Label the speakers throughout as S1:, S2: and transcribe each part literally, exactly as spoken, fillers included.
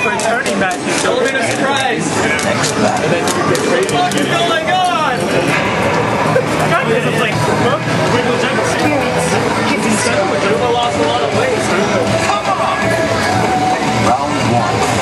S1: for attorney matches.
S2: Elevator surprise! Oh my god!
S1: God, this is like wiggle juggle.
S2: Ruba lost a lot of weight. Come on!
S3: Round one.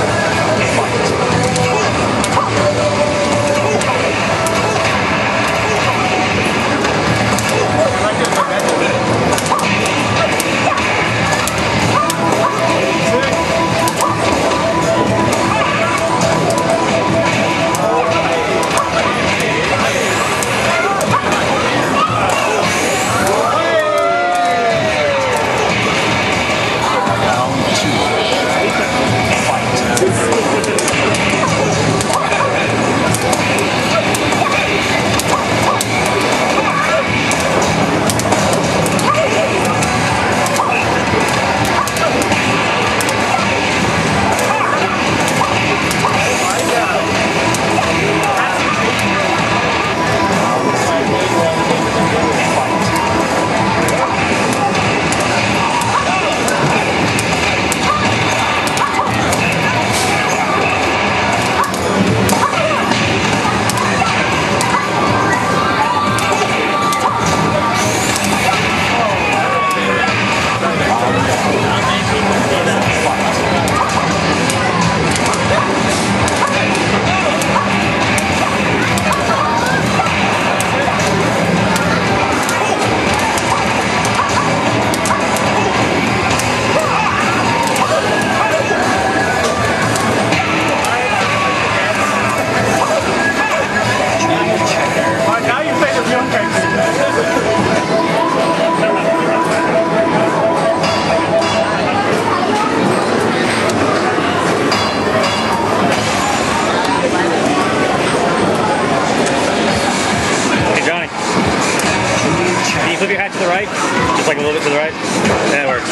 S4: Flip your hat to the right, just like a little bit to the right. That works.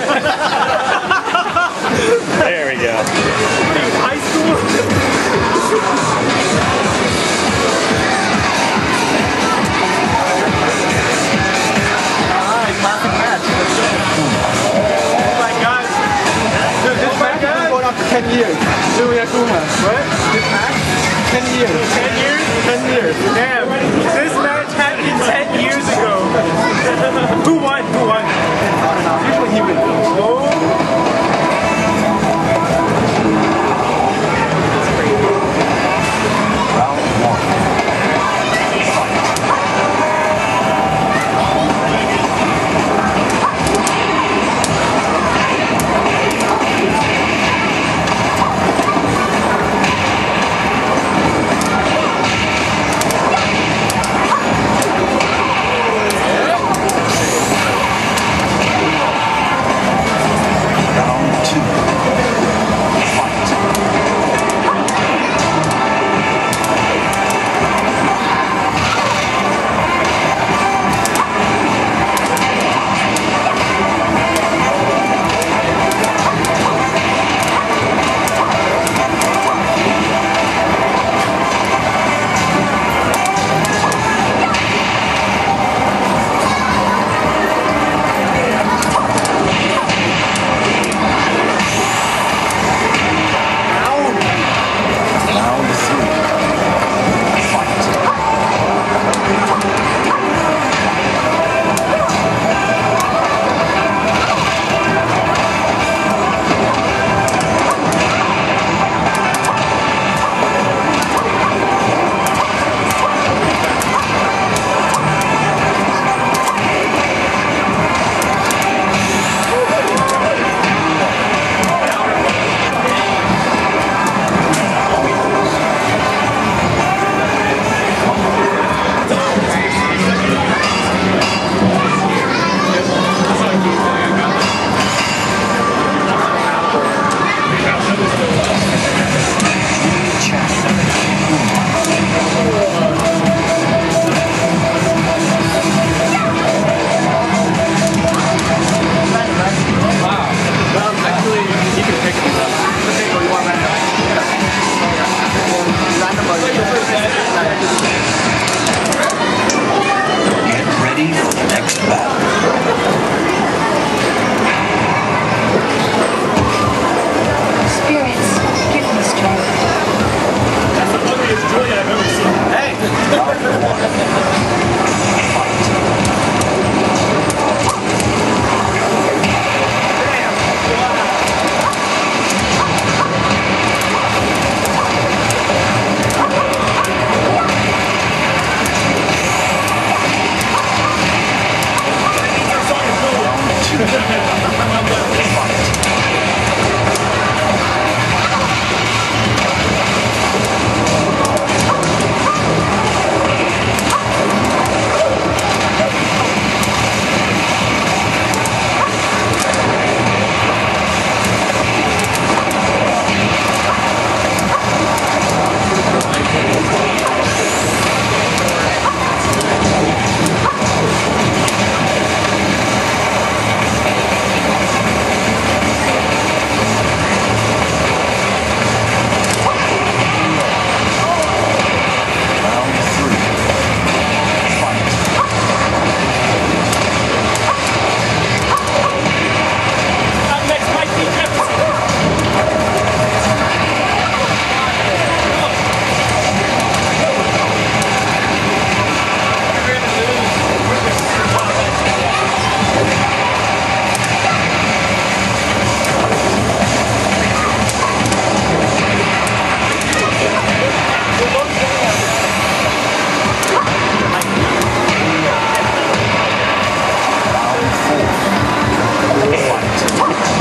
S4: There we go.
S1: High school. Alright, classic match. Oh my god. Dude, this oh match is going on for ten years. Julia Kuma. What? This match? ten years. ten years? ten years. Damn. This match happened ten years ago. Who won? Who won? I don't know. Usually he wins. Oh.
S3: Round one. Fight.